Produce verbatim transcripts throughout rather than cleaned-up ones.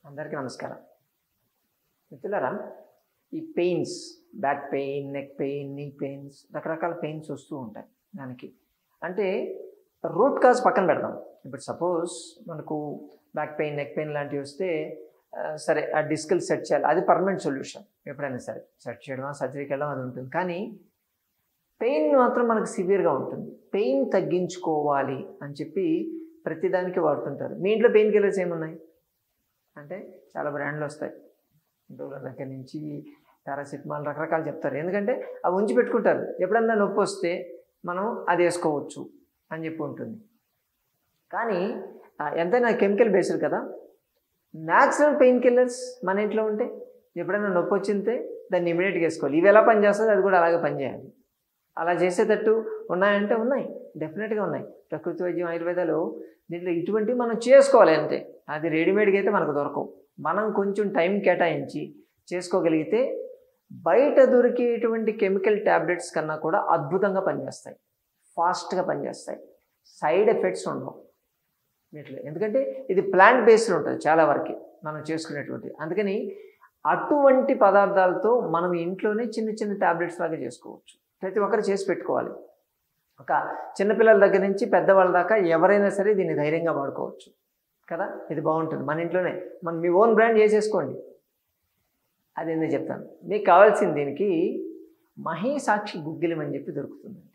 అందరికీ నమస్కారం. మిత్రులారా, ఈ pains, back pain, neck pain, knee pains, రకరకాల పెయిన్స్ వస్తూ ఉంటాయి. దానికి అంటే రూట్ కాజ్ పక్కన పెడదాం. ఇప్పుడు సపోజ్ మనకు బ్యాక్ పెయిన్, నెక్ పెయిన్ లాంటివి వస్తే సరే ఆ డిస్కులు సెట్ చేయాలి, అది పర్మనెంట్ సొల్యూషన్. ఎప్పుడైనా సరే సెట్ చేయడం, సర్జరీకి వెళ్ళడం అది ఉంటుంది. కానీ పెయిన్ మాత్రం మనకు సివియర్గా ఉంటుంది. పెయిన్ తగ్గించుకోవాలి అని చెప్పి ప్రతిదానికి వాడుతుంటారు. మీ ఇంట్లో పెయిన్ కిల్లర్స్ ఏమున్నాయి అంటే చాలా బ్రాండ్లు వస్తాయి. డోలో దగ్గర నుంచి పారాసిటమాల్ రకరకాలు చెప్తారు. ఎందుకంటే అవి ఉంచి పెట్టుకుంటారు, ఎప్పుడన్నా నొప్పి వస్తే మనం అది వేసుకోవచ్చు అని చెప్పి ఉంటుంది. కానీ ఎంతైనా కెమికల్ బేస్డ్ కదా. న్యాచురల్ పెయిన్ కిల్లర్స్ మన ఇంట్లో ఉంటే ఎప్పుడైనా నొప్పి వచ్చింటే దాన్ని ఇమీడియట్గా వేసుకోవాలి. ఇవి ఎలా పనిచేస్తుంది అది కూడా అలాగే పనిచేయాలి. అలా చేసేటట్టు ఉన్నాయంటే ఉన్నాయి, డెఫినెట్గా ఉన్నాయి. ప్రకృతి వైద్యం, ఆయుర్వేదాలు దీంట్లో ఇటువంటివి మనం చేసుకోవాలి అంతే. అది రెడీమేడ్గా అయితే మనకు దొరకవు. మనం కొంచెం టైం కేటాయించి చేసుకోగలిగితే బయట దొరికేటువంటి కెమికల్ ట్యాబ్లెట్స్ కన్నా కూడా అద్భుతంగా పనిచేస్తాయి, ఫాస్ట్గా పనిచేస్తాయి, సైడ్ ఎఫెక్ట్స్ ఉండవు వీటిలో. ఎందుకంటే ఇది ప్లాంట్ బేస్డ్ ఉంటుంది చాలా వరకు మనం చేసుకునేటువంటి. అందుకని అటువంటి పదార్థాలతో మనం ఇంట్లోనే చిన్న చిన్న ట్యాబ్లెట్స్ లాగా చేసుకోవచ్చు. ప్రతి ఒక్కరు చేసి పెట్టుకోవాలి. ఒక చిన్నపిల్లల దగ్గర నుంచి పెద్దవాళ్ళ దాకా ఎవరైనా సరే దీన్ని ధైర్యంగా వాడుకోవచ్చు కదా. ఇది బాగుంటుంది మన ఇంట్లోనే. మనం మీ ఓన్ బ్రాండ్ చేసేసుకోండి. అది ఎందుకు చెప్తాను. మీకు కావాల్సింది దీనికి మహీసాక్షి గుగ్గిలం అని చెప్పి దొరుకుతుందండి.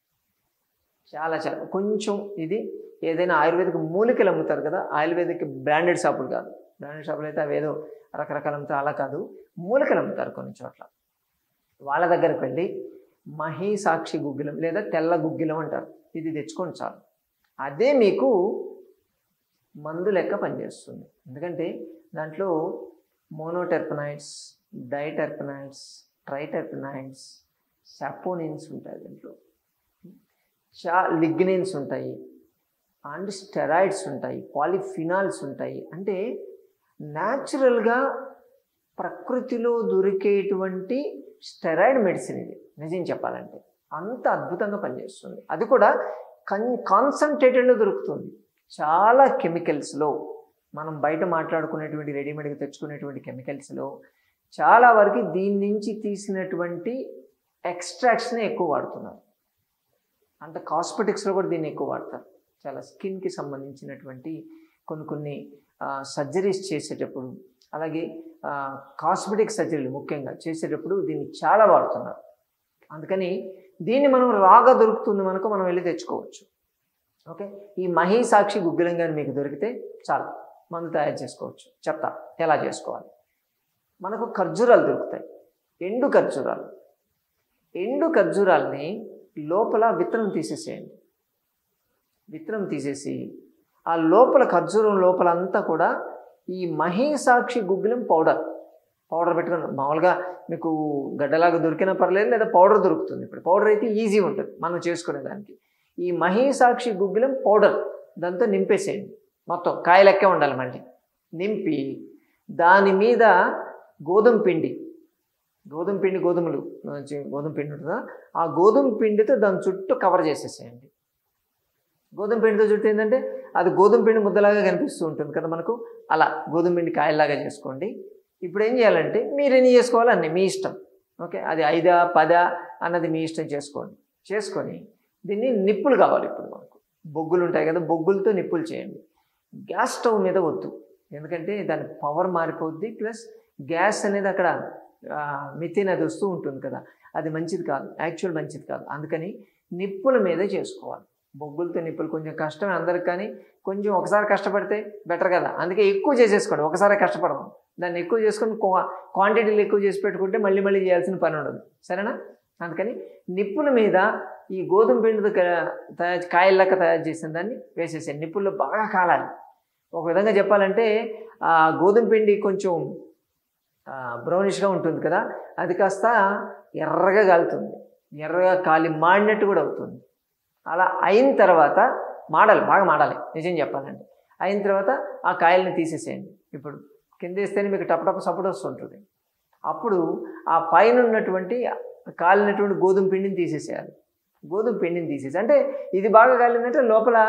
చాలా చాలా కొంచెం ఇది ఏదైనా ఆయుర్వేదిక్ మూలికలు అమ్ముతారు కదా, ఆయుర్వేదిక్ బ్రాండెడ్ షాపులు కాదు. బ్రాండెడ్ షాపులు అయితే అవేదో రకరకాల అమ్ముతారు, అలా కాదు. మూలికలు అమ్ముతారు కొన్ని చోట్ల. వాళ్ళ దగ్గరకు వెళ్ళి మహీసాక్షి గుగ్గిలం లేదా తెల్ల గుగ్గిలం అంటారు, ఇది తెచ్చుకోండి చాలు. అదే మీకు మందు లెక్క పనిచేస్తుంది. ఎందుకంటే దాంట్లో మోనోటెర్పనైడ్స్, డైటెర్పనైడ్స్, ట్రైటెర్పనైడ్స్, సాపోనిన్స్ ఉంటాయి. దీంట్లో చా లిగ్నిన్స్ ఉంటాయి, అండ్ స్టెరాయిడ్స్ ఉంటాయి, పాలిఫినాల్స్ ఉంటాయి. అంటే న్యాచురల్గా ప్రకృతిలో దొరికేటువంటి స్టెరాయిడ్ మెడిసిన్ ఇది. నిజం చెప్పాలంటే అంత అద్భుతంగా పనిచేస్తుంది. అది కూడా కన్ కాన్సన్ట్రేటెడ్లో దొరుకుతుంది. చాలా కెమికల్స్లో మనం బయట మాట్లాడుకునేటువంటి రెడీమేడ్గా తెచ్చుకునేటువంటి కెమికల్స్లో చాలా వరకు దీని నుంచి తీసినటువంటి ఎక్స్ట్రాక్ట్స్నే ఎక్కువ వాడుతున్నారు. అంటే కాస్మెటిక్స్లో కూడా దీన్ని ఎక్కువ వాడతారు. చాలా స్కిన్కి సంబంధించినటువంటి కొన్ని కొన్ని సర్జరీస్ చేసేటప్పుడు, అలాగే కాస్మెటిక్ సర్జరీలు ముఖ్యంగా చేసేటప్పుడు దీన్ని చాలా వాడుతున్నారు. అందుకని దీన్ని మనం రాగా దొరుకుతుంది మనకు, మనం వెళ్ళి తెచ్చుకోవచ్చు. ఓకే, ఈ మహీసాక్షి గుగ్గిలం కానీ మీకు దొరికితే చాలా మందు తయారు చేసుకోవచ్చు. చెప్తా ఎలా చేసుకోవాలి. మనకు ఖర్జూరాలు దొరుకుతాయి, ఎండు ఖర్జూరాలు. ఎండు ఖర్జూరాలని లోపల విత్తనం తీసేసేయండి. విత్తనం తీసేసి ఆ లోపల ఖర్జూరం లోపల అంతా కూడా ఈ మహీసాక్షి గుగ్గిలం పౌడర్ పౌడర్ పెట్టుకుని, మామూలుగా మీకు గడ్డలాగా దొరికినా పర్లేదు, లేదా పౌడర్ దొరుకుతుంది. ఇప్పుడు పౌడర్ అయితే ఈజీ ఉంటుంది మనం చేసుకునేదానికి. ఈ మహీసాక్షి గుగ్గిలం పౌడర్ దాంతో నింపేసేయండి. మొత్తం కాయ లెక్కే ఉండాలి. మళ్ళీ నింపి దాని మీద గోధుమ పిండి గోధుమ పిండి గోధుమలు గోధుమ పిండి ఉంటుందా, ఆ గోధుమ పిండితో దాని చుట్టూ కవర్ చేసేసేయండి. గోధుమ పిండితో చుట్టూ ఏంటంటే అది గోధుమ పిండి ముద్దలాగా కనిపిస్తూ ఉంటుంది కదా మనకు, అలా గోధుమ పిండి కాయల్లాగా చేసుకోండి. ఇప్పుడు ఏం చేయాలంటే మీరు ఎన్ని చేసుకోవాలి అన్నీ మీ ఇష్టం. ఓకే, అది ఐదా పదా అన్నది మీ ఇష్టం చేసుకోండి. చేసుకొని దీన్ని నిప్పులు కావాలి. ఇప్పుడు మనకు బొగ్గులు ఉంటాయి కదా, బొగ్గులతో నిప్పులు చేయండి. గ్యాస్ స్టవ్ మీద వద్దు, ఎందుకంటే దాని పవర్ మారిపోద్ది. ప్లస్ గ్యాస్ అనేది అక్కడ మిథేన్ అది వస్తూ ఉంటుంది కదా, అది మంచిది కాదు, యాక్చువల్ మంచిది కాదు. అందుకని నిప్పుల మీదే చేసుకోవాలి. బొగ్గులతో నిప్పులు కొంచెం కష్టమే అందరికి, కానీ కొంచెం ఒకసారి కష్టపడితే బెటర్ కదా. అందుకే ఎక్కువ చేసేసుకోండి, ఒకసారి కష్టపడదాం. దాన్ని ఎక్కువ చేసుకొని క్వాంటిటీలు ఎక్కువ చేసి పెట్టుకుంటే మళ్ళీ మళ్ళీ చేయాల్సిన పని ఉండదు, సరేనా. అందుకని నిప్పుల మీద ఈ గోధుమ పిండితో తయారు కాయల్లాక తయారు చేసిన దాన్ని వేసేసాను. నిప్పుల్లో బాగా కాలాలి. ఒక విధంగా చెప్పాలంటే ఆ గోధుమ పిండి కొంచెం బ్రౌనిష్గా ఉంటుంది కదా, అది కాస్త ఎర్రగా కాలుతుంది. ఎర్రగా కాలి మాడినట్టు కూడా అవుతుంది. అలా అయిన తర్వాత మాడాలి, బాగా మాడాలి నిజం చెప్పాలంటే. అయిన తర్వాత ఆ కాయల్ని తీసేసేయండి. ఇప్పుడు కింద వేస్తేనే మీకు టపటప సపోర్ట్ వస్తుంటుంది. అప్పుడు ఆ పైన ఉన్నటువంటి కాలినటువంటి గోధుమ పిండిని తీసేసేయాలి. గోధుమ పిండిని తీసేసి, అంటే ఇది బాగా కాలిందంటే లోపల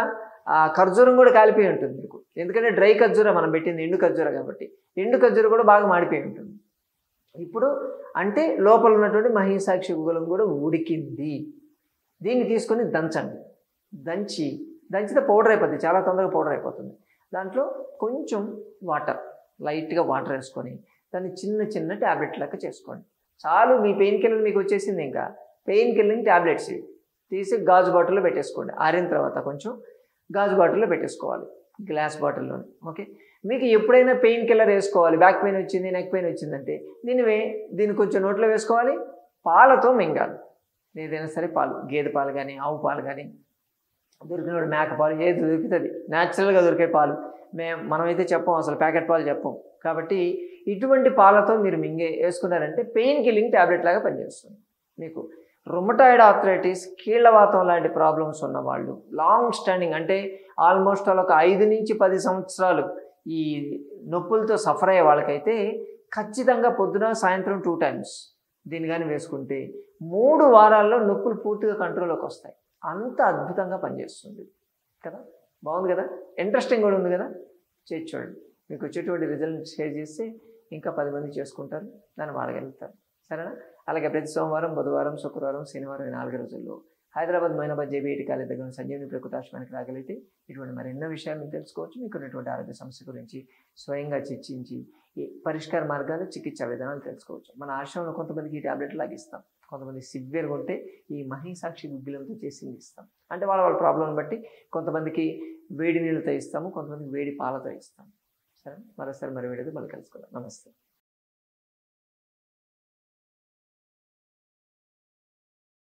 ఆ ఖర్జూరం కూడా కాలిపోయి ఉంటుంది మీకు, ఎందుకంటే డ్రై ఖర్జూర మనం పెట్టింది ఎండు ఖర్జూర కాబట్టి ఎండు ఖర్జూర కూడా బాగా మాడిపోయి ఉంటుంది. ఇప్పుడు అంటే లోపల ఉన్నటువంటి మహిషాక్షి గుగ్గిలం కూడా ఉడికింది. దీన్ని తీసుకొని దంచండి. దంచి దంచితే పౌడర్ అయిపోతుంది, చాలా తొందరగా పౌడర్ అయిపోతుంది. దాంట్లో కొంచెం వాటర్, లైట్గా వాటర్ వేసుకొని దాన్ని చిన్న చిన్న ట్యాబ్లెట్ లెక్క చేసుకోండి. చాలు, మీ పెయిన్ కిల్లర్ మీకు వచ్చేసింది. ఇంకా పెయిన్ కిల్లింగ్ ట్యాబ్లెట్స్ ఇవి తీసి గాజు బాటిల్లో పెట్టేసుకోండి. ఆరిన తర్వాత కొంచెం గాజు బాటిల్లో పెట్టేసుకోవాలి, గ్లాస్ బాటిల్లోనే. ఓకే, మీకు ఎప్పుడైనా పెయిన్ కిల్లర్ వేసుకోవాలి, బ్యాక్ పెయిన్ వచ్చింది, నెక్ పెయిన్ వచ్చిందంటే దీన్ని దీన్ని కొంచెం నోట్లో వేసుకోవాలి, పాలతో మింగాలి. ఏదైనా సరే పాలు, గేదె పాలు కానీ ఆవు పాలు కానీ దొరికినప్పుడు మేక పాలు, ఏది దొరుకుతుంది న్యాచురల్గా దొరికే పాలు. మేము మనమైతే చెప్పం, అసలు ప్యాకెట్ పాలు చెప్పం. కాబట్టి ఇటువంటి పాలతో మీరు మింగే వేసుకున్నారంటే పెయిన్ కిల్లింగ్ ట్యాబ్లెట్ లాగా పనిచేస్తుంది. మీకు రుమటాయిడ్ ఆర్థరైటిస్, కీళ్ళవాతం లాంటి ప్రాబ్లమ్స్ ఉన్నవాళ్ళు, లాంగ్ స్టాండింగ్ అంటే ఆల్మోస్ట్ వాళ్ళ ఒక ఐదు నుంచి పది సంవత్సరాలు ఈ నొప్పులతో సఫర్ అయ్యే వాళ్ళకైతే ఖచ్చితంగా పొద్దున సాయంత్రం టూ టైమ్స్ దీన్ని కానీ వేసుకుంటే మూడు వారాల్లో నొప్పులు పూర్తిగా కంట్రోల్లోకి వస్తాయి. అంత అద్భుతంగా పనిచేస్తుంది కదా. బాగుంది కదా, ఇంట్రెస్టింగ్ కూడా ఉంది కదా. చేసి చూడండి, మీకు వచ్చేటువంటి రిజల్ట్ షేర్ చేస్తే ఇంకా పది మంది చేసుకుంటారు, దాన్ని వాడగలుగుతారు. సరేనా? అలాగే ప్రతి సోమవారం, బుధవారం, శుక్రవారం, శనివారం ఈ నాలుగు రోజుల్లో హైదరాబాద్ మైనాబాద్ జేబీఐటీ కాలేజ్ దగ్గర సంజీవని ప్రకృతాశ్రమానికి రాగలిగితే ఇటువంటి మరెన్నో విషయాలు మీరు తెలుసుకోవచ్చు. మీకు ఉన్నటువంటి ఆరోగ్య సమస్య గురించి స్వయంగా చర్చించి ఈ పరిష్కార మార్గాలు, చికిత్సా విధానాలు తెలుసుకోవచ్చు. మన ఆశ్రమంలో కొంతమందికి ఈ ట్యాబ్లెట్లు లాగిస్తాం, కొంతమంది సివియర్గా ఉంటే ఈ మహిషాక్షి గుగ్గిలంతో చేసింది ఇస్తాం. అంటే వాళ్ళ వాళ్ళ ప్రాబ్లం బట్టి కొంతమందికి వేడి నీళ్ళతో ఇస్తాము, కొంతమందికి వేడి పాలతో ఇస్తాము. సరే, మరోసారి మరి వీడియోతో మళ్ళీ కలుసుకుందాం. నమస్తే.